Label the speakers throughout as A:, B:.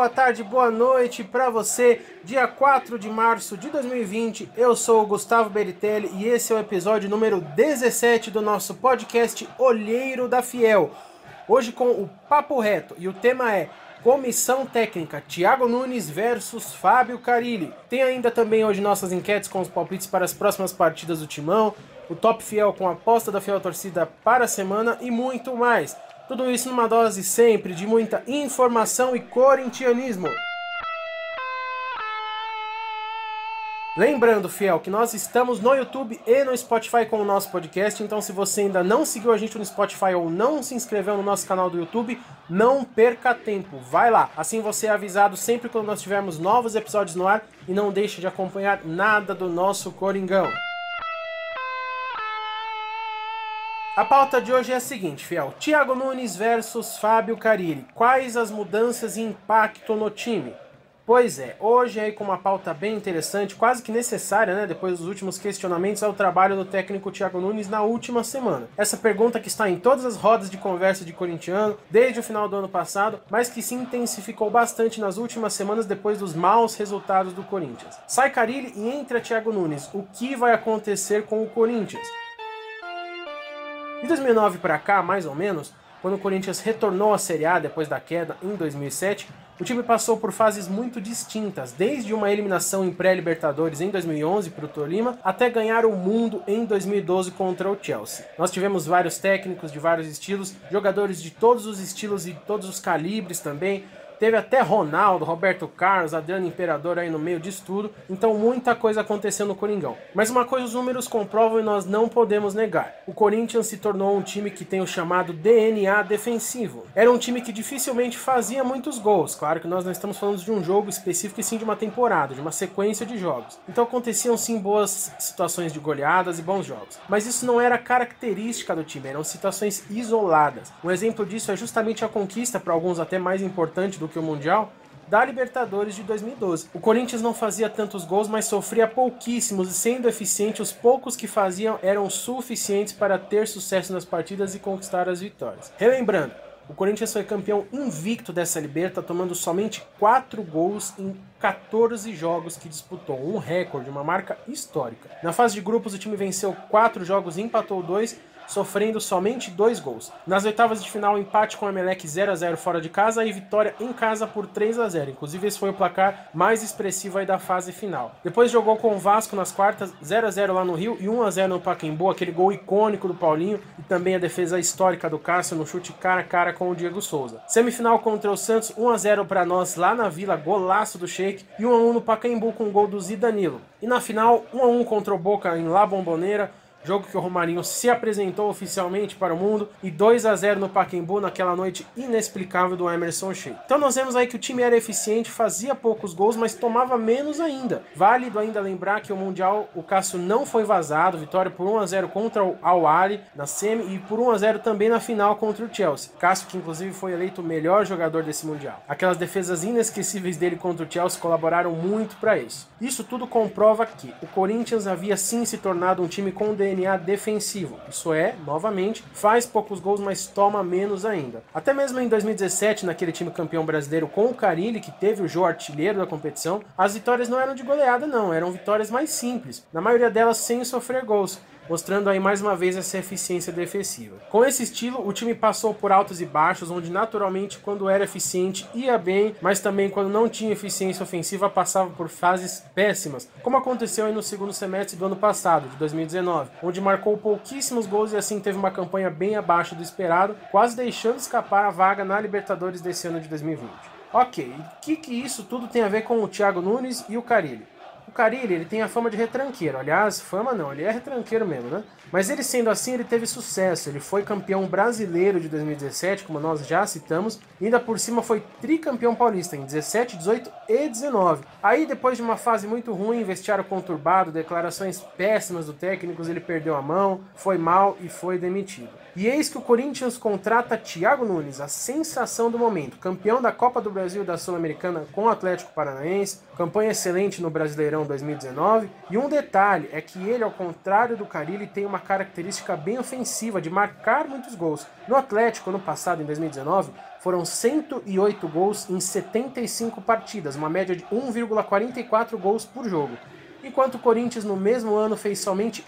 A: boa tarde, boa noite para você. Dia 4 de março de 2020, eu sou o Gustavo Beritelli e esse é o episódio número 17 do nosso podcast Olheiro da Fiel. Hoje com o Papo Reto e o tema é Comissão Técnica, Thiago Nunes versus Fábio Carille. Tem ainda também hoje nossas enquetes com os palpites para as próximas partidas do Timão, o Top Fiel com a aposta da Fiel Torcida para a semana e muito mais. Tudo isso numa dose sempre de muita informação e corintianismo. Lembrando, Fiel, que nós estamos no YouTube e no Spotify com o nosso podcast, então se você ainda não seguiu a gente no Spotify ou não se inscreveu no nosso canal do YouTube, não perca tempo, vai lá. Assim você é avisado sempre quando nós tivermos novos episódios no ar e não deixe de acompanhar nada do nosso Coringão. A pauta de hoje é a seguinte, Fiel. Thiago Nunes versus Fábio Carille. Quais as mudanças e impacto no time? Pois é, hoje aí com uma pauta bem interessante, quase que necessária, né? Depois dos últimos questionamentos ao trabalho do técnico Thiago Nunes na última semana. Essa pergunta que está em todas as rodas de conversa de corintiano, desde o final do ano passado, mas que se intensificou bastante nas últimas semanas depois dos maus resultados do Corinthians. Sai Carille e entra Thiago Nunes. O que vai acontecer com o Corinthians? De 2009 para cá, mais ou menos, quando o Corinthians retornou à Série A depois da queda em 2007, o time passou por fases muito distintas, desde uma eliminação em pré-Libertadores em 2011 para o Tolima, até ganhar o mundo em 2012 contra o Chelsea. Nós tivemos vários técnicos de vários estilos, jogadores de todos os estilos e todos os calibres também. Teve até Ronaldo, Roberto Carlos, Adriano Imperador aí no meio disso tudo, então muita coisa aconteceu no Coringão. Mas uma coisa os números comprovam e nós não podemos negar. O Corinthians se tornou um time que tem o chamado DNA defensivo. Era um time que dificilmente fazia muitos gols. Claro que nós não estamos falando de um jogo específico e sim de uma temporada, de uma sequência de jogos. Então aconteciam sim boas situações de goleadas e bons jogos. Mas isso não era característica do time, eram situações isoladas. Um exemplo disso é justamente a conquista, para alguns até mais importante do que o Mundial, da Libertadores de 2012. O Corinthians não fazia tantos gols, mas sofria pouquíssimos e sendo eficiente, os poucos que faziam eram suficientes para ter sucesso nas partidas e conquistar as vitórias. Relembrando, o Corinthians foi campeão invicto dessa Liberta, tomando somente 4 gols em 14 jogos que disputou, um recorde, uma marca histórica. Na fase de grupos, o time venceu 4 jogos e empatou 2, sofrendo somente 2 gols. Nas oitavas de final, empate com o Emelec 0-0 fora de casa e vitória em casa por 3-0. Inclusive, esse foi o placar mais expressivo aí da fase final. Depois jogou com o Vasco nas quartas, 0-0 lá no Rio e 1-0 no Pacaembu, aquele gol icônico do Paulinho e também a defesa histórica do Cássio no chute cara a cara com o Diego Souza. Semifinal contra o Santos, 1-0 para nós lá na Vila, golaço do Sheik, e 1-1 no Pacaembu com o gol do Zidanilo. E na final, 1-1 contra o Boca em La Bombonera, jogo que o Romarinho se apresentou oficialmente para o mundo, e 2-0 no Pacaembu naquela noite inexplicável do Emerson Sheik. Então nós vemos aí que o time era eficiente, fazia poucos gols, mas tomava menos ainda. Válido ainda lembrar que o Mundial, o Cássio não foi vazado, vitória por 1-0 contra o Al-Ahly na semi e por 1-0 também na final contra o Chelsea. Cássio que inclusive foi eleito o melhor jogador desse Mundial. Aquelas defesas inesquecíveis dele contra o Chelsea colaboraram muito para isso. Isso tudo comprova que o Corinthians havia sim se tornado um time com DNA defensivo. Isso é, novamente, faz poucos gols, mas toma menos ainda. Até mesmo em 2017, naquele time campeão brasileiro com o Carille, que teve o Jô artilheiro da competição, as vitórias não eram de goleada não, eram vitórias mais simples, na maioria delas sem sofrer gols, mostrando aí mais uma vez essa eficiência defensiva. Com esse estilo, o time passou por altos e baixos, onde naturalmente quando era eficiente ia bem, mas também quando não tinha eficiência ofensiva passava por fases péssimas, como aconteceu aí no segundo semestre do ano passado, de 2019, onde marcou pouquíssimos gols e assim teve uma campanha bem abaixo do esperado, quase deixando escapar a vaga na Libertadores desse ano de 2020. Ok, e o que isso tudo tem a ver com o Thiago Nunes e o Carille? O Carille, ele tem a fama de retranqueiro, aliás, fama não, ele é retranqueiro mesmo, né? Mas ele sendo assim, ele teve sucesso, ele foi campeão brasileiro de 2017, como nós já citamos, e ainda por cima foi tricampeão paulista em 17, 18 e 19. Aí depois de uma fase muito ruim, vestiário conturbado, declarações péssimas do técnico, ele perdeu a mão, foi mal e foi demitido. E eis que o Corinthians contrata Thiago Nunes, a sensação do momento, campeão da Copa do Brasil e da Sul-Americana com o Atlético Paranaense, campanha excelente no Brasileirão 2019, e um detalhe é que ele, ao contrário do Carille, tem uma característica bem ofensiva de marcar muitos gols. No Atlético, ano passado, em 2019, foram 108 gols em 75 partidas, uma média de 1,44 gols por jogo. Enquanto o Corinthians no mesmo ano fez somente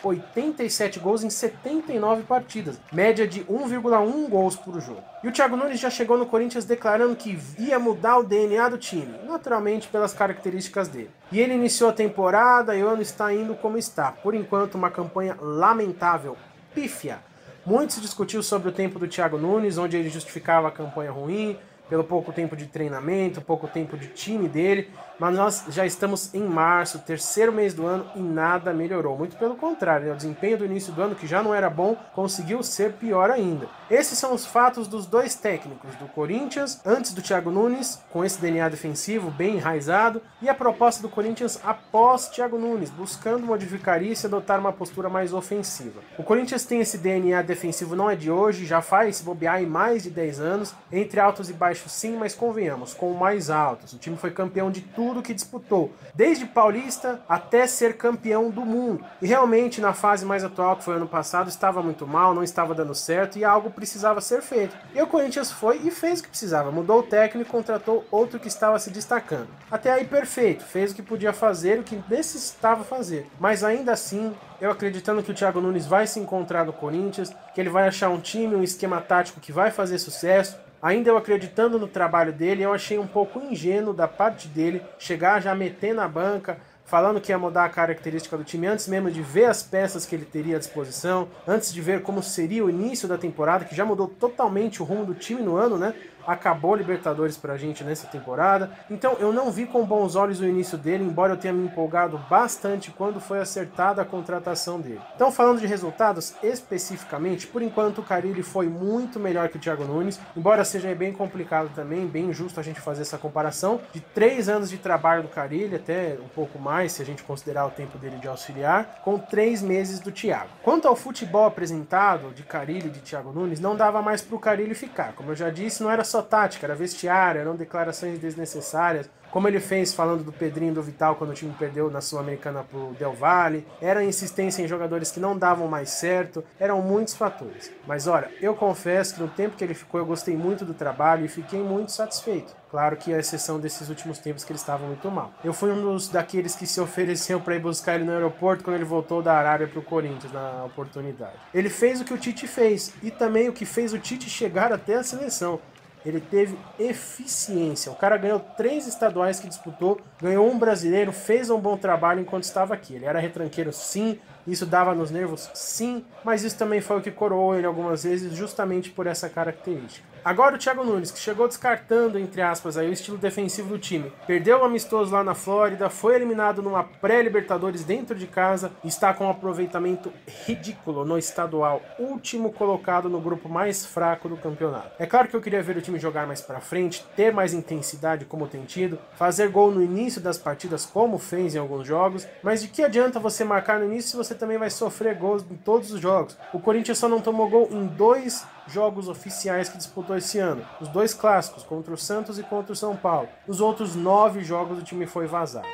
A: 87 gols em 79 partidas, média de 1,1 gols por jogo. E o Thiago Nunes já chegou no Corinthians declarando que ia mudar o DNA do time, naturalmente pelas características dele. E ele iniciou a temporada e o ano está indo como está. Por enquanto, uma campanha lamentável, pífia. Muito se discutiu sobre o tempo do Thiago Nunes, onde ele justificava a campanha ruim, pelo pouco tempo de treinamento, pouco tempo de time dele, mas nós já estamos em março, terceiro mês do ano, e nada melhorou. Muito pelo contrário, né? O desempenho do início do ano, que já não era bom, conseguiu ser pior ainda. Esses são os fatos dos dois técnicos, do Corinthians, antes do Thiago Nunes, com esse DNA defensivo bem enraizado, e a proposta do Corinthians após Thiago Nunes, buscando modificar isso e adotar uma postura mais ofensiva. O Corinthians tem esse DNA defensivo, não é de hoje, já faz se bobear em mais de 10 anos, entre altos e baixos sim, mas convenhamos, com mais altos. O time foi campeão de tudo que disputou, desde paulista até ser campeão do mundo. E realmente, na fase mais atual, que foi ano passado, estava muito mal, não estava dando certo e algo precisava ser feito. E o Corinthians foi e fez o que precisava. Mudou o técnico e contratou outro que estava se destacando. Até aí, perfeito. Fez o que podia fazer, o que necessitava fazer. Mas ainda assim, eu acreditando que o Thiago Nunes vai se encontrar no Corinthians, que ele vai achar um time, um esquema tático que vai fazer sucesso. Ainda eu acreditando no trabalho dele, eu achei um pouco ingênuo da parte dele chegar já metendo a banca, falando que ia mudar a característica do time antes mesmo de ver as peças que ele teria à disposição, antes de ver como seria o início da temporada, que já mudou totalmente o rumo do time no ano, né? Acabou a Libertadores pra gente nessa temporada. Então eu não vi com bons olhos o início dele, embora eu tenha me empolgado bastante quando foi acertada a contratação dele. Então, falando de resultados especificamente, por enquanto o Carille foi muito melhor que o Thiago Nunes, embora seja bem complicado também, bem injusto a gente fazer essa comparação, de 3 anos de trabalho do Carille, até um pouco mais, se a gente considerar o tempo dele de auxiliar, com 3 meses do Thiago. Quanto ao futebol apresentado de Carille e de Thiago Nunes, não dava mais pro Carille ficar. Como eu já disse, não era só tática, era vestiário, eram declarações desnecessárias, como ele fez falando do Pedrinho e do Vital quando o time perdeu na Sul-Americana pro Del Valle, era insistência em jogadores que não davam mais certo, eram muitos fatores. Mas olha, eu confesso que no tempo que ele ficou eu gostei muito do trabalho e fiquei muito satisfeito. Claro que a exceção desses últimos tempos que ele estava muito mal. Eu fui um daqueles que se ofereceu para ir buscar ele no aeroporto quando ele voltou da Arábia pro Corinthians na oportunidade. Ele fez o que o Tite fez e também o que fez o Tite chegar até a seleção. Ele teve eficiência. O cara ganhou 3 estaduais que disputou, ganhou um brasileiro, fez um bom trabalho enquanto estava aqui. Ele era retranqueiro, sim, isso dava nos nervos, sim, mas isso também foi o que coroou ele algumas vezes, justamente por essa característica. Agora o Thiago Nunes, que chegou descartando, entre aspas, aí, o estilo defensivo do time. Perdeu o amistoso lá na Flórida, foi eliminado numa pré-Libertadores dentro de casa, está com um aproveitamento ridículo no estadual, último colocado no grupo mais fraco do campeonato. É claro que eu queria ver o time jogar mais pra frente, ter mais intensidade como tem tido, fazer gol no início das partidas como fez em alguns jogos, mas de que adianta você marcar no início se você também vai sofrer gols em todos os jogos? O Corinthians só não tomou gol em 2 jogos oficiais que disputou esse ano. Os 2 clássicos, contra o Santos e contra o São Paulo. Os outros 9 jogos o time foi vazado.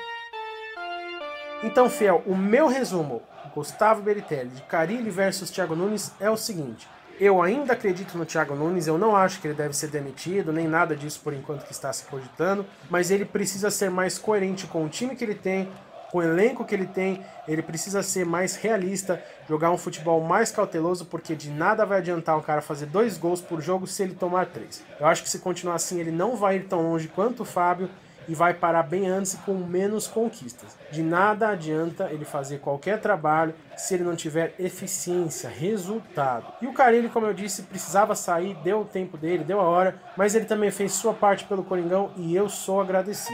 A: Então, fiel, o meu resumo, Gustavo Beritelli, de Carille versus Thiago Nunes, é o seguinte. Eu ainda acredito no Thiago Nunes, eu não acho que ele deve ser demitido, nem nada disso por enquanto que está se cogitando, mas ele precisa ser mais coerente com o time que ele tem, com o elenco que ele tem, ele precisa ser mais realista, jogar um futebol mais cauteloso, porque de nada vai adiantar o cara fazer 2 gols por jogo se ele tomar 3. Eu acho que se continuar assim, ele não vai ir tão longe quanto o Fábio e vai parar bem antes e com menos conquistas. De nada adianta ele fazer qualquer trabalho se ele não tiver eficiência, resultado. E o Carille, como eu disse, precisava sair, deu o tempo dele, deu a hora, mas ele também fez sua parte pelo Coringão e eu sou agradecido.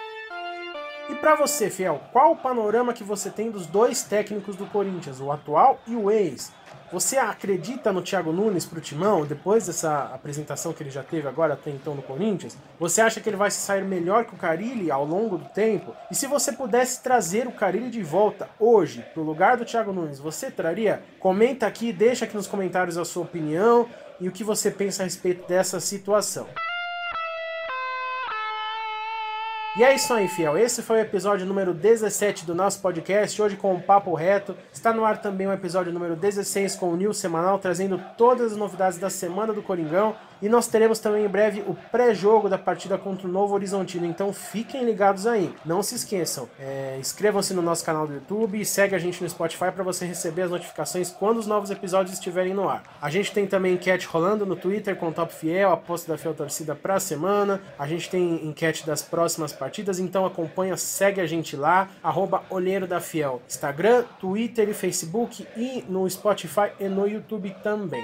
A: E para você, fiel, qual o panorama que você tem dos 2 técnicos do Corinthians, o atual e o ex? Você acredita no Thiago Nunes pro Timão, depois dessa apresentação que ele já teve agora até então no Corinthians? Você acha que ele vai se sair melhor que o Carille ao longo do tempo? E se você pudesse trazer o Carille de volta hoje, pro lugar do Thiago Nunes, você traria? Comenta aqui, deixa aqui nos comentários a sua opinião e o que você pensa a respeito dessa situação. E é isso aí, fiel. Esse foi o episódio número 17 do nosso podcast, hoje com um papo reto. Está no ar também o episódio número 16 com o News Semanal, trazendo todas as novidades da semana do Coringão. E nós teremos também em breve o pré-jogo da partida contra o Novo Horizontino, então fiquem ligados aí. Não se esqueçam, inscrevam-se no nosso canal do YouTube e segue a gente no Spotify para você receber as notificações quando os novos episódios estiverem no ar. A gente tem também enquete rolando no Twitter com o Top Fiel, aposta da Fiel Torcida para a semana. A gente tem enquete das próximas partidas, então acompanha, segue a gente lá, @Olheiro da Fiel. Instagram, Twitter e Facebook, e no Spotify e no YouTube também.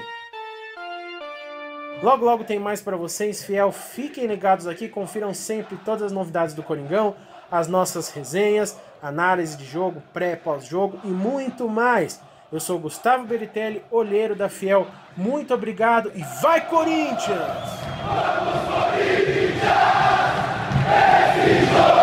A: Logo, logo tem mais para vocês, fiel. Fiquem ligados aqui, confiram sempre todas as novidades do Coringão, as nossas resenhas, análise de jogo, pré, pós-jogo e muito mais. Eu sou Gustavo Beritelli, olheiro da Fiel. Muito obrigado e vai, Corinthians! Vamos, Corinthians!